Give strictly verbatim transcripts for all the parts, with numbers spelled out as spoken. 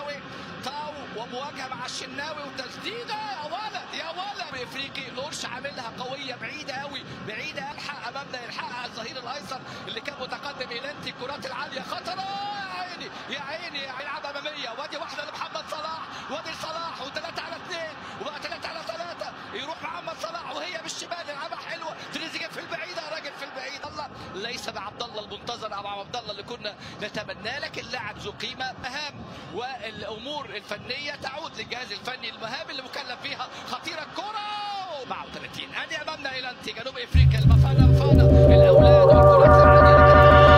الشناوي. طاو ومواجهه مع الشناوي وتسديده يا ولد يا ولد. افريقي لورش عاملها قويه بعيده قوي بعيده. الحق امامنا يلحقها الظهير الايسر اللي كان متقدم ايلانتي. الكرات العاليه خطره يا عيني يا عيني يلعب اماميه. وادي واحده لمحمد صلاح وادي صلاح وثلاثه على اثنين وبقى ثلاثه على ثلاثه. يروح محمد صلاح وهي بالشمال يلعبها حلوه. تريزيجيه في البعيده يا راجل في البعيد. الله ليس بعبد الله المنتظر او عبد الله اللي كنا نتمناه، لكن لاعب ذو قيمه. مهام والامور الفنيه تعود للجهاز الفني. المهام اللي مكلف فيها خطيره. الكره أربعة وثلاثين ادي امامنا ايلانتي جنوب افريقيا. المفانا مفانا الاولاد والكرات العاليه.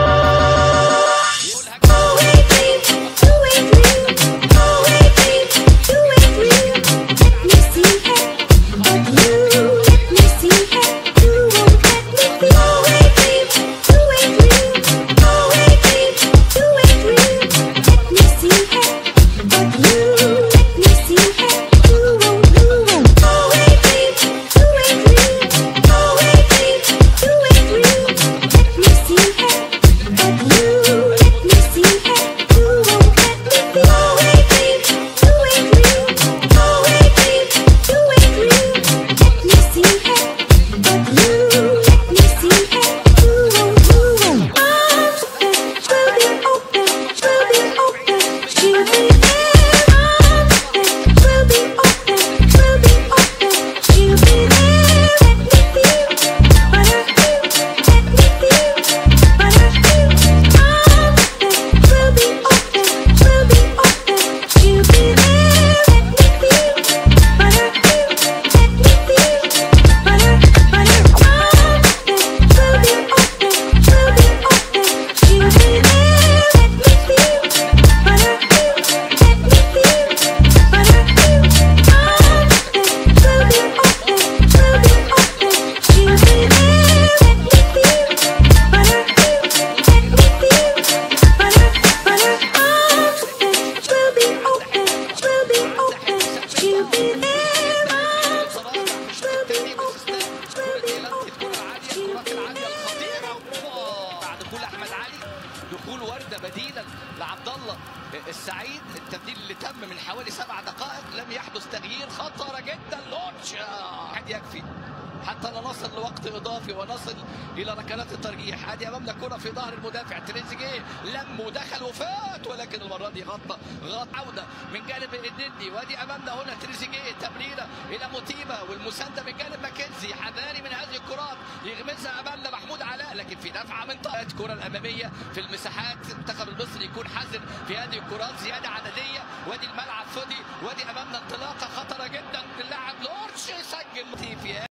دخول ورده بديلا لعبد الله السعيد. التبديل اللي تم من حوالي سبع دقائق لم يحدث تغيير. خطره جدا لورش حد يكفي حتى لا نصل لوقت اضافي ونصل الى ركلات الترجيح. ادي امامنا كره في ظهر المدافع. تريزيجيه لم ودخل وفات، ولكن المره دي غطى غط عوده من جانب النني. وادي امامنا هنا تريزيجيه تمريره الى موتيما والمسانده من جانب ماكنزي. حذاري من هذه الكرات يغمسها امامنا محمود علاء، لكن في دفعه من طاقه الكره الاماميه في المساحات. المنتخب المصري يكون حذر في هذه الكرات زياده عدديه. وادي الملعب فضي. وادي امامنا انطلاقه خطره جدا. اللاعب لورش يسجل في